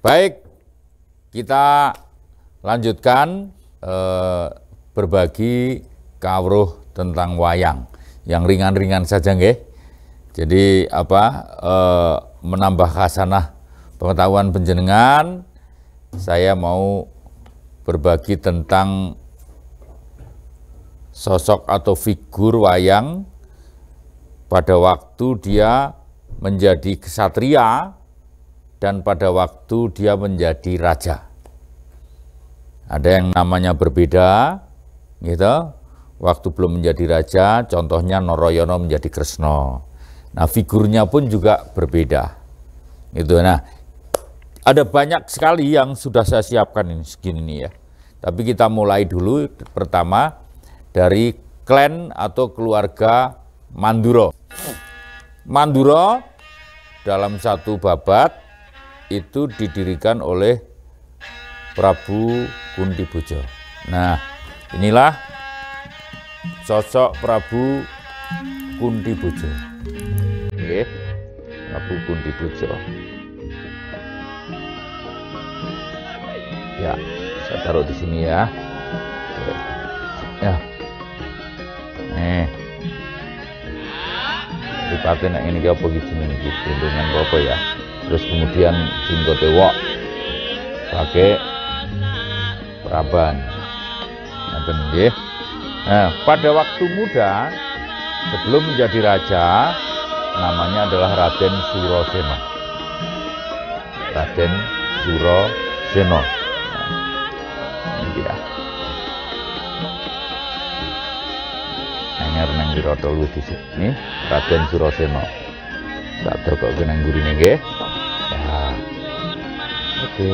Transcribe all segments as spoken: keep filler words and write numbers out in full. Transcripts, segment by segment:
Baik, kita lanjutkan eh, berbagi kawruh tentang wayang yang ringan-ringan saja, nggih. Jadi apa eh, menambah khasanah pengetahuan panjenengan, saya mau berbagi tentang sosok atau figur wayang pada waktu dia menjadi ksatria dan pada waktu dia menjadi raja. Ada yang namanya berbeda, gitu. Waktu belum menjadi raja, contohnya Narayana menjadi Kresna. Nah, figurnya pun juga berbeda. Gitu. Nah, ada banyak sekali yang sudah saya siapkan ini segini nih ya. Tapi kita mulai dulu pertama dari klan atau keluarga Mandura. Mandura dalam satu babat itu didirikan oleh Prabu Kuntiboja. Nah, inilah sosok Prabu Kuntiboja. Oke, Prabu Kuntiboja. Ya, saya taruh di sini ya. Oke. Ya. Nih. Lipatin yang ini apa gitu nih, perlindungan apa ya. Terus kemudian jenggote wok pakai praban. Nggih. Nah, pada waktu muda sebelum menjadi raja namanya adalah Raden Surasena. Raden Surasena. Nah, ini ya. Nang nang diroto lu di sini Raden Surasena. Tak kok nang gurine nggih. Ya. Oke.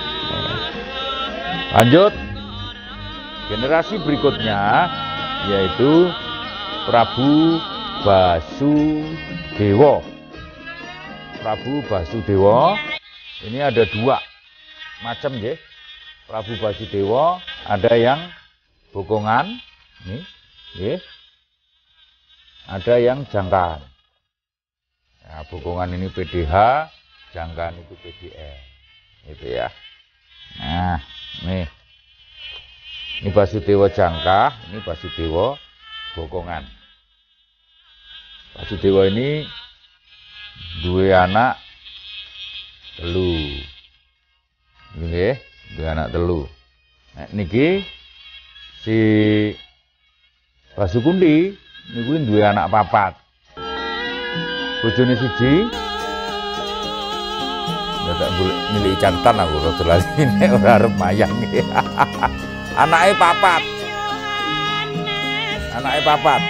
Lanjut. Generasi berikutnya yaitu Prabu Basudewa. Prabu Basudewa ini ada dua macam nggih. Prabu Basudewa ada yang bokongan, nih, nggih. Ada yang jangkaan. Nah, bokongan ini P D H, jangkaan itu P D L, gitu ya. Nah, nih, ini Basudewa jangka, ini Basudewa bokongan. Basudewa ini dua anak telu, ini dua anak telu. Nah, niki si Basukunti, niku dua anak papat. Bojone siji dadak milih catatan aku rada lali nek ora arep mayang. Anake papat. Anake papat.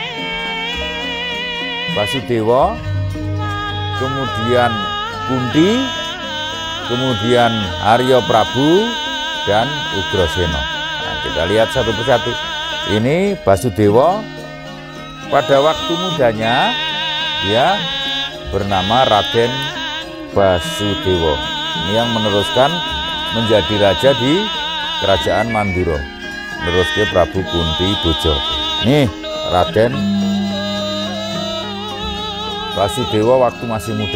Basudewa, kemudian Kunti, kemudian Arya Prabu dan Ugrasena. Nah, kita lihat satu persatu. Ini Basudewa pada waktu mudanya dia bernama Raden Basudewa. Ini yang meneruskan menjadi raja di kerajaan Mandura. Meneruskan Prabu Kuntiboja. Nih Raden Basudewa waktu masih muda.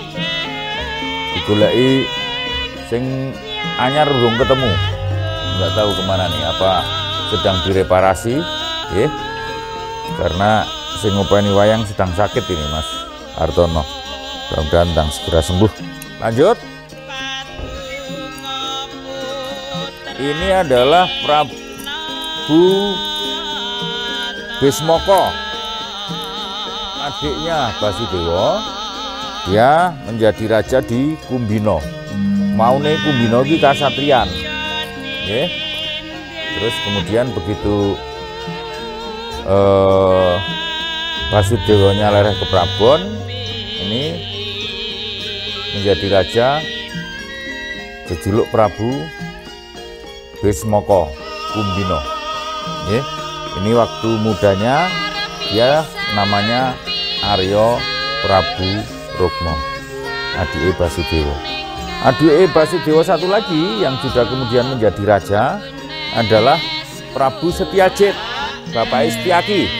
Digoleki sing anyar urung ketemu. Enggak tahu kemana nih, apa sedang direparasi, ya? Karena sing ngopeni wayang sedang sakit ini Mas Hartono. Mudah-mudahan segera sembuh. Lanjut. Ini adalah Prabu Bismaka, adiknya Basudewa. Dia menjadi raja di Kumbina. Maune Kumbina iki kasatriyan. Nggih. Terus kemudian begitu eh, Basudewanya lereh ke Prabon, ini menjadi raja, jejuluk Prabu Bismaka Kumbina. Nggih. Ini waktu mudanya dia namanya Arya Prabu Rukma, adike Basudewa. Adike Basudewa satu lagi yang juga kemudian menjadi raja adalah Prabu Setyajid, Bapak Setyaki.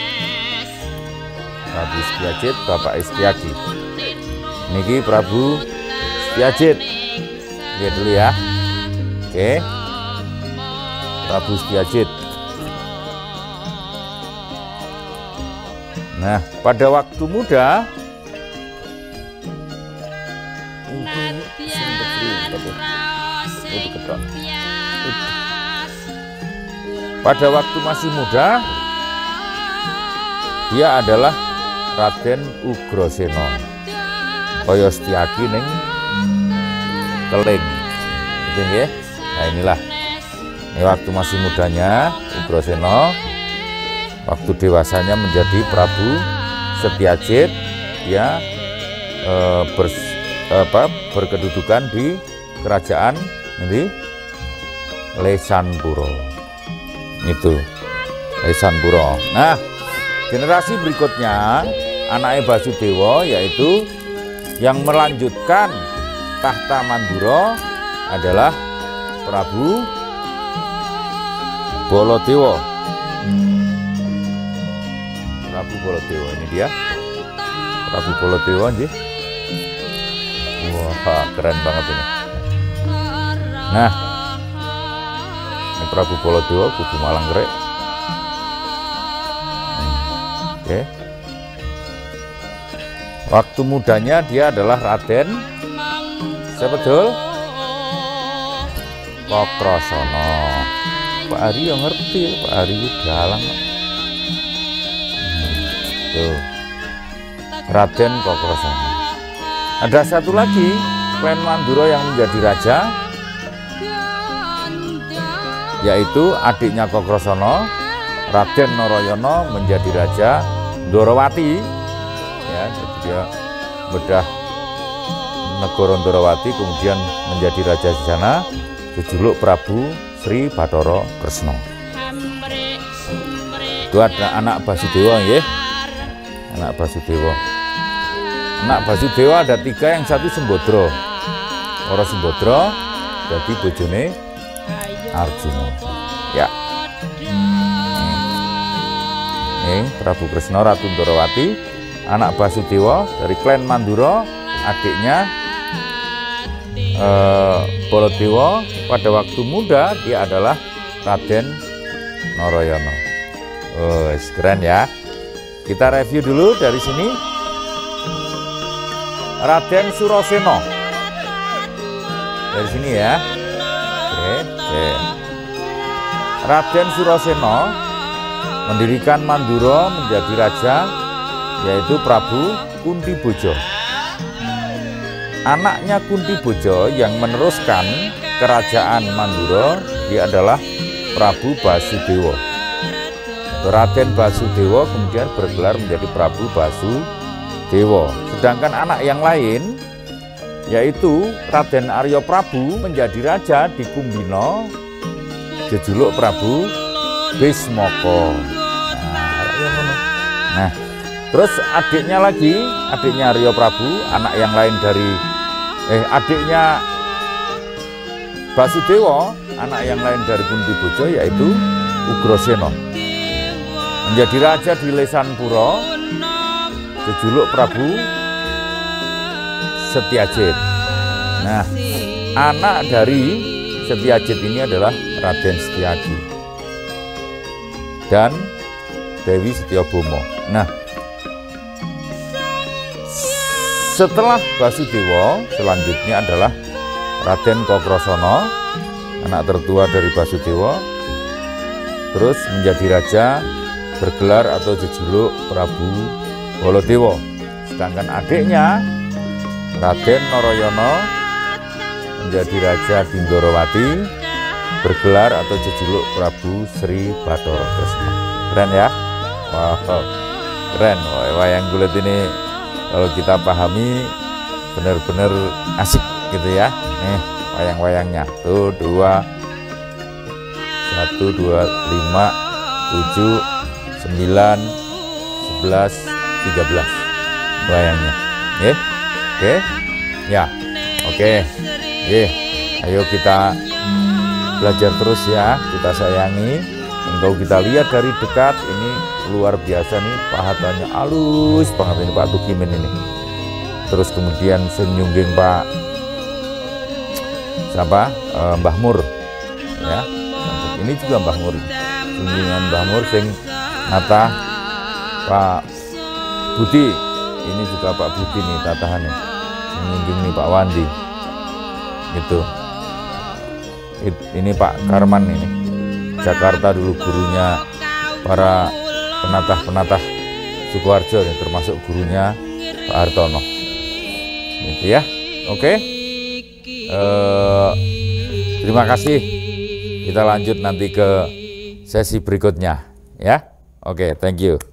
Prabu Setyajid, Bapak Setyaki. Niki Prabu Setyajid. Lihat dulu ya. Oke. Prabu Setyajid. Nah, pada waktu muda pada waktu masih muda dia adalah Raden Ugrasena. Kaya Setyaki ning Keling. Gitu nggih. Nah, inilah. Ini waktu masih mudanya Ugrasena. Waktu dewasanya menjadi Prabu Setyajid, dia eh, ber, apa, berkedudukan di kerajaan ini Lesanpura. Itu Lesanpura. Nah, generasi berikutnya anaknya Basudewa, yaitu yang melanjutkan tahta Mandura adalah Prabu Baladewa. Prabu Baladewa, ini dia Prabu Baladewa nggih. Wah, keren banget ini. Nah, ini Prabu Baladewa kudu malang grek. Hmm. Oke. Waktu mudanya dia adalah Raden siapa betul? Kakrasana. Pak Ari yang ngerti, Pak Ari galang. Tuh. Raden Kakrasana. Ada satu lagi klan Mandura yang menjadi raja, yaitu adiknya Kakrasana, Raden Narayana menjadi raja Ndorowati. Ya, jadi dia bedah negara Ndorowati, kemudian menjadi raja di sana, dijuluk Prabu Sri Bathara Kresna. Itu ada anak Basudewa, ya. Anak Basudewa. Anak Basudewa ada tiga, yang satu Sembodra. Orang Sembodra jadi bojone Arjuna. Ya. Ini Prabu Kresna Ratu Ndorowati, anak Basudewa dari klan Mandura, adiknya eh, Baladewa. Pada waktu muda dia adalah Raden Narayana. Oh, keren ya. Kita review dulu dari sini. Raden Surasena. Dari sini ya. Oke, oke. Raden Surasena mendirikan Mandura menjadi raja, yaitu Prabu Kuntiboja. Anaknya Kuntiboja yang meneruskan kerajaan Mandura, dia adalah Prabu Basudewa. Raden Basudewa kemudian bergelar menjadi Prabu Basudewa. Sedangkan anak yang lain, yaitu Raden Arya Prabu menjadi raja di Kumbina, jejuluk Prabu Bismaka. Nah, nah, terus adiknya lagi, adiknya Arya Prabu, anak yang lain dari eh adiknya Basudewa, anak yang lain dari Kuntiboja, yaitu Ugrasena, menjadi raja di Lesanpura, jejuluk Prabu Setyajid. Nah, anak dari Setyajid ini adalah Raden Setyaki dan Dewi Setyabama. Nah, setelah Basudewa selanjutnya adalah Raden Kakrasana, anak tertua dari Basudewa, terus menjadi raja, bergelar atau jejuluk Prabu Baladewa. Sedangkan adiknya Raden Narayana menjadi raja di Ndorowati, bergelar atau jejuluk Prabu Sri Bathara Kresna. Keren ya? Wow, keren. Wayang kulit ini kalau kita pahami benar-benar asik gitu ya. Nih wayang-wayangnya tuh dua, satu, dua, lima, tujuh, sembilan, sebelas, tiga belas wayangnya. Oke, oke, ya, oke, oke. Ayo kita belajar terus ya, kita sayangi. Kalau kita lihat dari dekat ini luar biasa nih, pahatannya halus banget ini Pak Tukimin ini. Terus kemudian senyungging Pak siapa uh, Mbah Mur ya. Ini juga Mbah Mur, kunjungan Mbah Mur sing nata Pak Budi. Ini juga Pak Budi nih tatahannya mengunjungi Pak Wandi gitu. Ini Pak Karman ini, Jakarta dulu gurunya para penatah-penatah Sukoharjo, termasuk gurunya Pak Hartono gitu ya. Oke, eh, terima kasih, kita lanjut nanti ke sesi berikutnya ya. Oke, thank you.